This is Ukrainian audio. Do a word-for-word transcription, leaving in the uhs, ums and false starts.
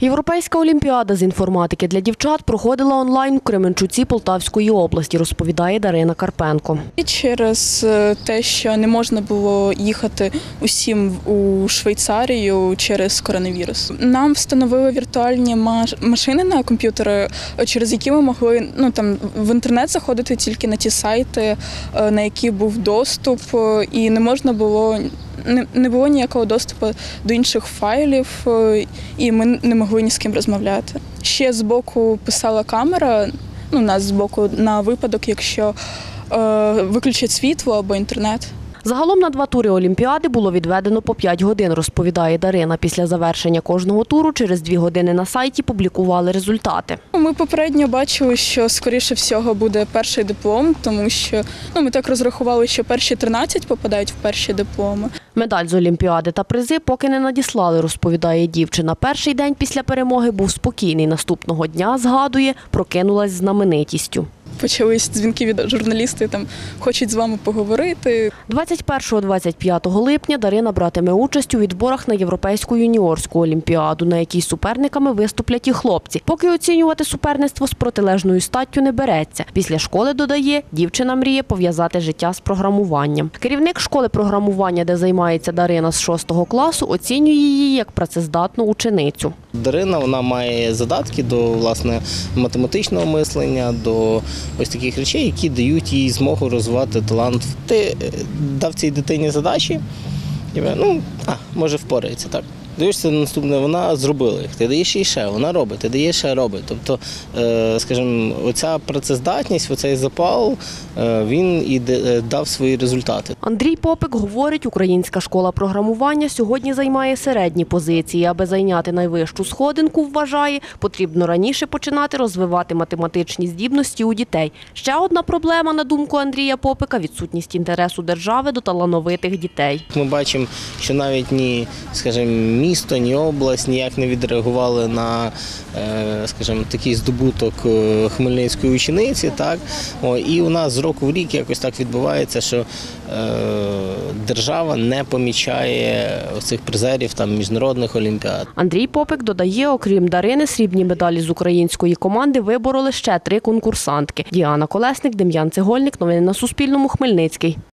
Європейська олімпіада з інформатики для дівчат проходила онлайн у Кременчуці Полтавської області, розповідає Дарина Карпенко. Через те, що не можна було їхати усім у Швейцарію через коронавірус. Нам встановили віртуальні машини на комп'ютери, через які ми могли ну, там, в інтернет заходити тільки на ті сайти, на які був доступ, і не можна було Не було ніякого доступу до інших файлів, і ми не могли ні з ким розмовляти. Ще збоку писала камера, ну, у нас збоку на випадок, якщо е, виключать світло або інтернет. Загалом на два тури Олімпіади було відведено по п'ять годин, розповідає Дарина. Після завершення кожного туру через дві години на сайті публікували результати. Ми попередньо бачили, що, скоріше всього, буде перший диплом, тому що ну, ми так розрахували, що перші тринадцять попадають в перші дипломи. Медаль з Олімпіади та призи поки не надіслали, розповідає дівчина. Перший день після перемоги був спокійний. Наступного дня, згадує, прокинулась знаменитістю. Почались дзвінки від журналістів, там хочуть з вами поговорити. двадцять першого - двадцять п'ятого липня Дарина братиме участь у відборах на Європейську юніорську олімпіаду, на якій суперниками виступлять і хлопці. Поки оцінювати суперництво з протилежною статтю не береться. Після школи, додає, дівчина мріє пов'язати життя з програмуванням. Керівник школи програмування, де займається Дарина з шостого класу, оцінює її як працездатну ученицю. Дарина, вона має задатки до, власне, математичного мислення, до ось таких речей, які дають їй змогу розвивати талант. Ти дав цій дитині задачі, і ну, а, може впорається, так. Дивишся наступне, вона зробила їх, ти даєш їй ще, вона робить, ти даєш ще робить. Тобто, скажімо, оця працездатність, оцей запал, він і дав свої результати. Андрій Попик говорить, українська школа програмування сьогодні займає середні позиції. Аби зайняти найвищу сходинку, вважає, потрібно раніше починати розвивати математичні здібності у дітей. Ще одна проблема, на думку Андрія Попика – відсутність інтересу держави до талановитих дітей. Ми бачимо, що навіть ні, скажімо, місто, ні область ніяк не відреагували на, скажімо, такий здобуток хмельницької учениці. Так? І у нас з року в рік якось так відбувається, що держава не помічає цих призерів там, міжнародних олімпіад. Андрій Попик додає, окрім Дарини, срібні медалі з української команди вибороли ще три конкурсантки. Діана Колесник, Дем'ян Цегольник. Новини на Суспільному. Хмельницький.